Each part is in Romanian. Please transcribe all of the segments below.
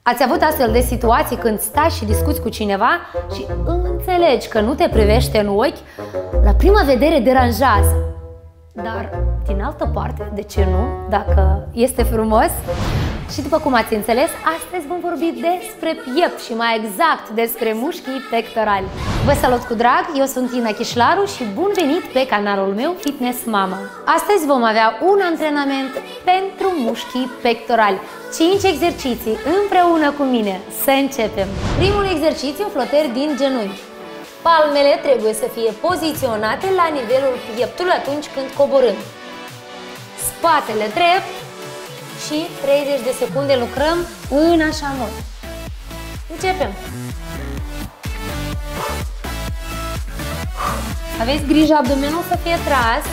Ați avut astfel de situații când stai și discuți cu cineva și înțelegi că nu te privește în ochi, la prima vedere deranjează. Dar, din altă parte, de ce nu, dacă este frumos? Și după cum ați înțeles, astăzi vom vorbi despre piept și mai exact despre mușchii pectorali. Vă salut cu drag, eu sunt Ina Chișlaru și bun venit pe canalul meu Fitness Mama. Astăzi vom avea un antrenament pentru mușchii pectorali. 5 exerciții împreună cu mine. Să începem! Primul exercițiu, flotări din genunchi. Palmele trebuie să fie poziționate la nivelul pieptului atunci când coborâm. Spatele drept și 30 de secunde lucrăm în așa mod. Începem! Aveți grijă abdomenul să fie tras.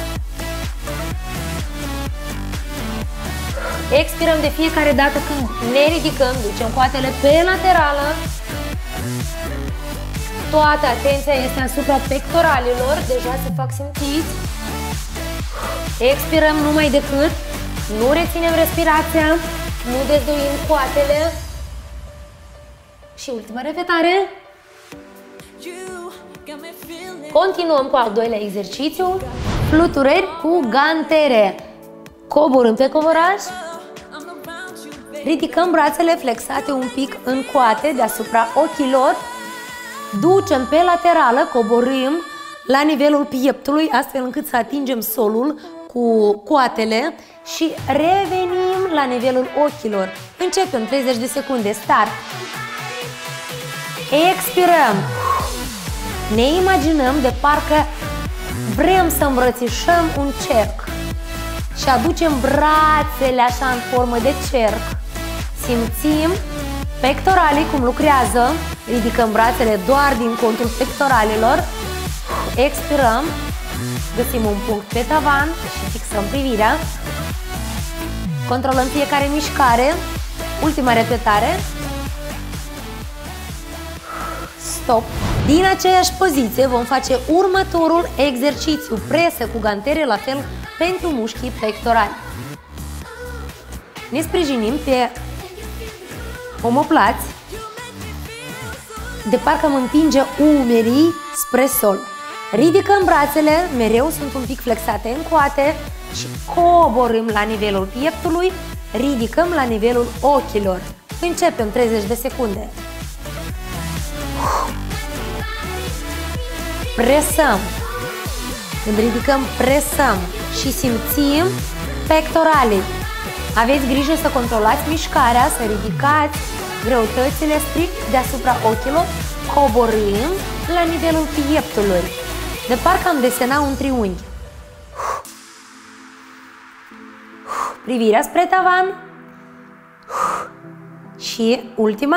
Expirăm de fiecare dată când ne ridicăm, ducem coatele pe laterală. Toată atenția este asupra pectoralilor, deja se fac simțiți. Expirăm numai decât, nu reținem respirația, nu dezduim coatele. Și ultima repetare. Continuăm cu al doilea exercițiu, fluturări cu gantere. Coborâm pe covoraj, ridicăm brațele flexate un pic în coate deasupra ochilor, ducem pe laterală, coborâm la nivelul pieptului astfel încât să atingem solul cu coatele și revenim la nivelul ochilor. Începem 30 de secunde, start. Expirăm. Ne imaginăm de parcă vrem să îmbrățișăm un cerc și aducem brațele așa în formă de cerc. Simțim pectoralii cum lucrează, ridicăm brațele doar din contul pectoralilor, expirăm, găsim un punct pe tavan și fixăm privirea, controlăm fiecare mișcare, ultima repetare, stop. Din aceeași poziție vom face următorul exercițiu, presă cu gantere, la fel pentru mușchii pectorali. Ne sprijinim pe omoplați, de parcă am împinge umerii spre sol. Ridicăm brațele, mereu sunt un pic flexate în coate și coborâm la nivelul pieptului, ridicăm la nivelul ochilor. Începem 30 de secunde. Presăm. Când ridicăm, presăm și simțim pectoralii. Aveți grijă să controlați mișcarea, să ridicați greutățile strict deasupra ochilor, coborâm la nivelul pieptului. De parcă am desenat un triunghi. Privirea spre tavan. Și ultima.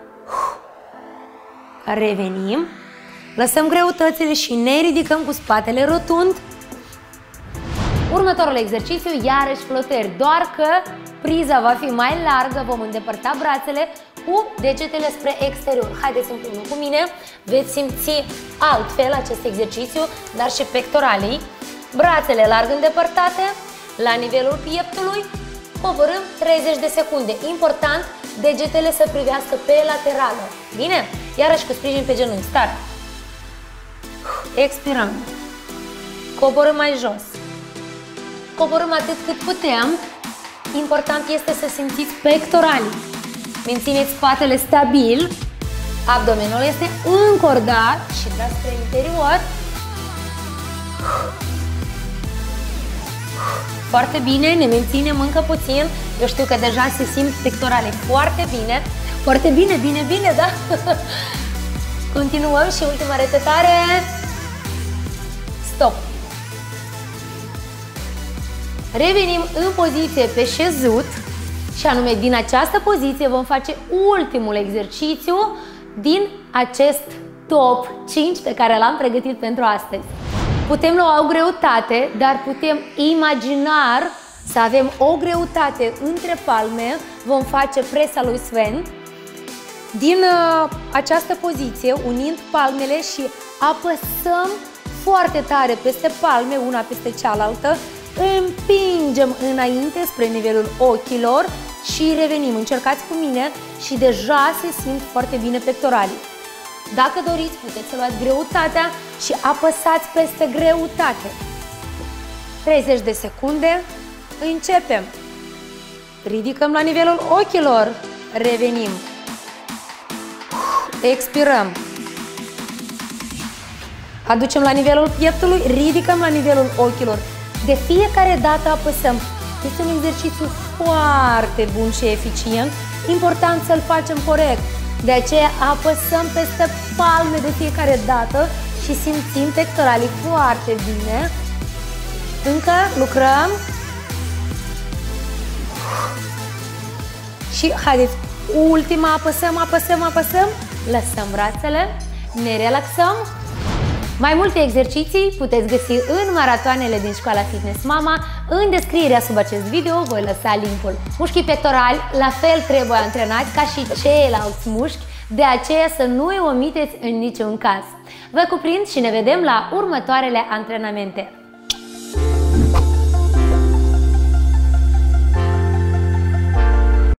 Revenim. Lăsăm greutățile și ne ridicăm cu spatele rotund. Următorul exercițiu, iarăși flotări, doar că priza va fi mai largă, vom îndepărta brațele cu degetele spre exterior. Haideți împreună cu mine, veți simți altfel acest exercițiu, dar și pectoralii. Brațele larg îndepărtate, la nivelul pieptului, coborâm 30 de secunde. Important, degetele să privească pe laterală. Bine? Iarăși cu sprijin pe genunchi. Start! Expirăm. Coborâm mai jos. Coborâm atât cât putem. Important este să simțiți pectoralii. Mențineți spatele stabil. Abdomenul este încordat și dați spre interior. Foarte bine, ne menținem încă puțin. Eu știu că deja se simt pectorale foarte bine. Foarte bine, bine, bine, da? Continuăm și ultima repetare. Stop. Revenim în poziție pe șezut și anume din această poziție vom face ultimul exercițiu din acest top 5 pe care l-am pregătit pentru astăzi. Putem lua o greutate, dar putem imaginar să avem o greutate între palme. Vom face presa lui Sven. Din această poziție, unind palmele și apăsăm foarte tare peste palme, una peste cealaltă, împingem înainte spre nivelul ochilor, și revenim. Încercați cu mine și deja se simt foarte bine pectoralii. Dacă doriți, puteți să luați greutatea și apăsați peste greutate. 30 de secunde. Începem. Ridicăm la nivelul ochilor. Revenim. Expirăm. Aducem la nivelul pieptului, ridicăm la nivelul ochilor. De fiecare dată apăsăm. Este un exercițiu foarte bun și eficient. Important să-l facem corect. De aceea apăsăm peste palme de fiecare dată și simțim pectoralii foarte bine. Încă lucrăm. Și haideți, ultima, apăsăm, apăsăm, apăsăm. Lăsăm brațele, ne relaxăm. Mai multe exerciții puteți găsi în maratoanele din Școala Fitness Mama. În descrierea sub acest video voi lăsa linkul. Mușchii pectorali la fel trebuie antrenați ca și ceilalți mușchi, de aceea să nu îi omiteți în niciun caz. Vă cuprind și ne vedem la următoarele antrenamente.